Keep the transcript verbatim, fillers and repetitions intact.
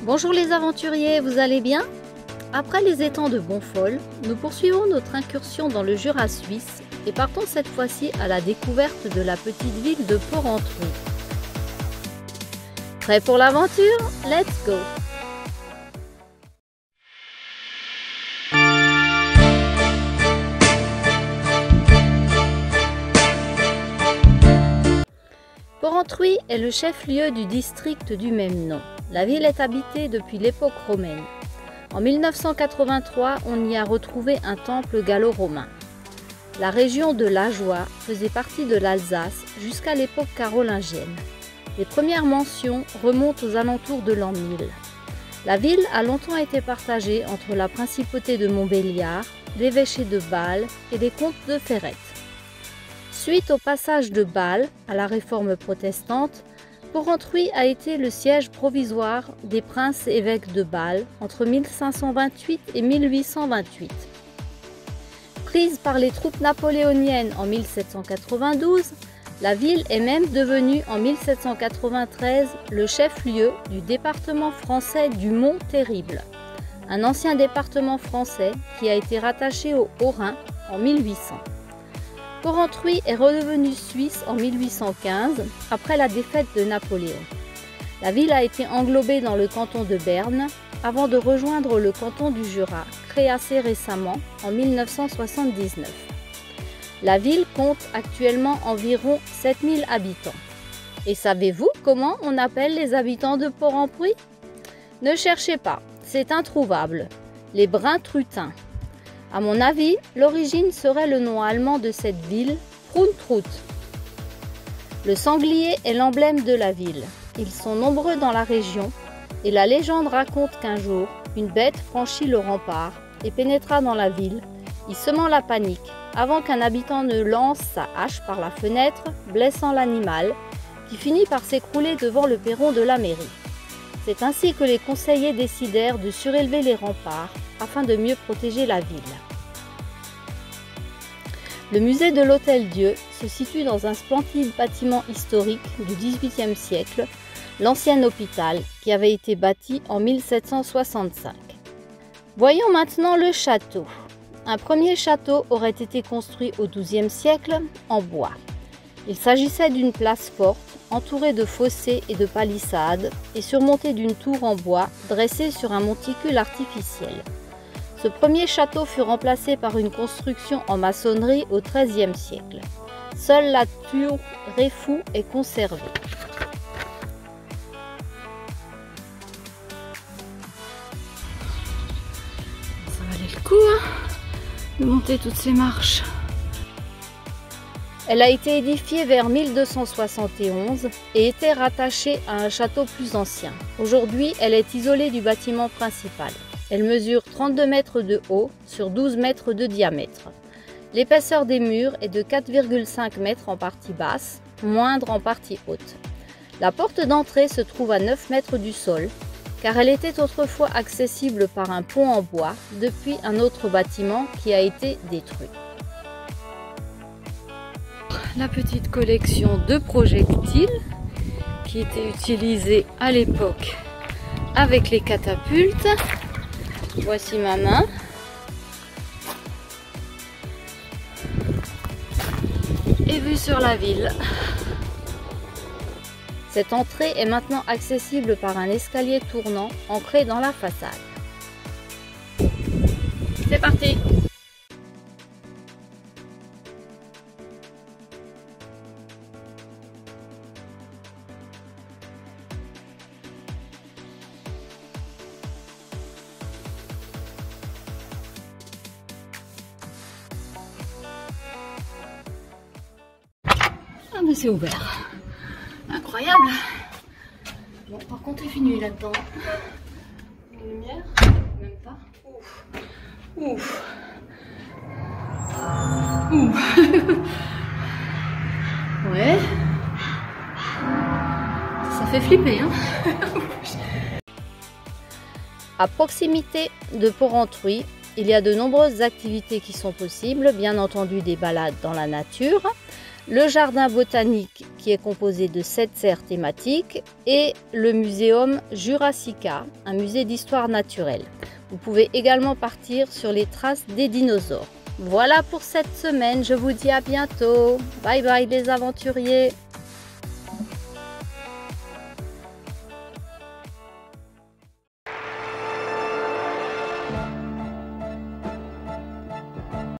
Bonjour les aventuriers, vous allez bien? Après les étangs de Bonfol, nous poursuivons notre incursion dans le Jura suisse et partons cette fois-ci à la découverte de la petite ville de Porrentruy. Prêt pour l'aventure? Let's go! Porrentruy est le chef-lieu du district du même nom. La ville est habitée depuis l'époque romaine. En mille neuf cent quatre-vingt-trois, on y a retrouvé un temple gallo-romain. La région de l'Ajoie faisait partie de l'Alsace jusqu'à l'époque carolingienne. Les premières mentions remontent aux alentours de l'an mille. La ville a longtemps été partagée entre la principauté de Montbéliard, l'évêché de Bâle et les comtes de Ferrette. Suite au passage de Bâle à la réforme protestante, Porrentruy a été le siège provisoire des princes évêques de Bâle entre mille cinq cent vingt-huit et mille huit cent vingt-huit. Prise par les troupes napoléoniennes en mille sept cent quatre-vingt-douze, la ville est même devenue en mille sept cent quatre-vingt-treize le chef-lieu du département français du Mont-Terrible, un ancien département français qui a été rattaché au Haut-Rhin en mille huit cents. Porrentruy est redevenu suisse en mille huit cent quinze, après la défaite de Napoléon. La ville a été englobée dans le canton de Berne, avant de rejoindre le canton du Jura, créé assez récemment, en mille neuf cent soixante-dix-neuf. La ville compte actuellement environ sept mille habitants. Et savez-vous comment on appelle les habitants de Porrentruy? Ne cherchez pas, c'est introuvable. Les Bruntruitains. À mon avis, l'origine serait le nom allemand de cette ville, Pruntrut. Le sanglier est l'emblème de la ville. Ils sont nombreux dans la région et la légende raconte qu'un jour, une bête franchit le rempart et pénétra dans la ville, y semant la panique avant qu'un habitant ne lance sa hache par la fenêtre, blessant l'animal, qui finit par s'écrouler devant le perron de la mairie. C'est ainsi que les conseillers décidèrent de surélever les remparts afin de mieux protéger la ville. Le musée de l'Hôtel-Dieu se situe dans un splendide bâtiment historique du dix-huitième siècle, l'ancien hôpital qui avait été bâti en mille sept cent soixante-cinq. Voyons maintenant le château. Un premier château aurait été construit au douzième siècle en bois. Il s'agissait d'une place forte, entourée de fossés et de palissades et surmontée d'une tour en bois dressée sur un monticule artificiel. Ce premier château fut remplacé par une construction en maçonnerie au treizième siècle. Seule la tour Réfou est conservée. Ça valait le coup hein, de monter toutes ces marches. Elle a été édifiée vers mille deux cent soixante et onze et était rattachée à un château plus ancien. Aujourd'hui, elle est isolée du bâtiment principal. Elle mesure trente-deux mètres de haut sur douze mètres de diamètre. L'épaisseur des murs est de quatre virgule cinq mètres en partie basse, moindre en partie haute. La porte d'entrée se trouve à neuf mètres du sol, car elle était autrefois accessible par un pont en bois depuis un autre bâtiment qui a été détruit. La petite collection de projectiles qui était utilisée à l'époque avec les catapultes. Voici ma main. Et vue sur la ville. Cette entrée est maintenant accessible par un escalier tournant ancré dans la façade. C'est parti! Ah mais c'est ouvert. Incroyable. Bon par contre il fait nuit là-dedans. Une lumière? Même pas. Ouf. Ouf. Ouf. Ouais. Ça fait flipper hein. À proximité de Porrentruy, il y a de nombreuses activités qui sont possibles, bien entendu des balades dans la nature, le jardin botanique qui est composé de sept serres thématiques et le muséum Jurassica, un musée d'histoire naturelle. Vous pouvez également partir sur les traces des dinosaures. Voilà pour cette semaine, je vous dis à bientôt. Bye bye les aventuriers.